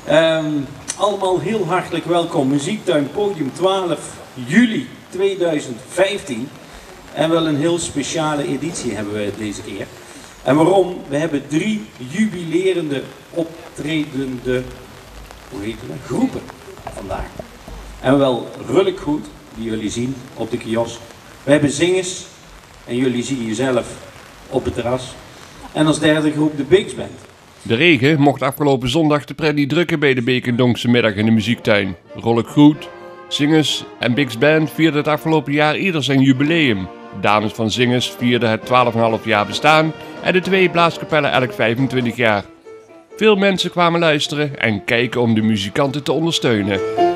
Allemaal heel hartelijk welkom. Muziektuin Podium 12 juli 2015. En wel een heel speciale editie hebben we deze keer. En waarom? We hebben 3 jubilerende optredende groepen vandaag. En wel Rullik Goed, die jullie zien op de kiosk. We hebben zingers, en jullie zien jezelf op het terras. En als derde groep de Bigs Band. De regen mocht afgelopen zondag de pret niet drukken bij de Bekendonkse middag in de muziektuin. Rullik Goed, zingers en Bigs Band vierden het afgelopen jaar ieder zijn jubileum. De dames van zingers vierden het 12,5 jaar bestaan en de 2 blaaskapellen elk 25 jaar. Veel mensen kwamen luisteren en kijken om de muzikanten te ondersteunen.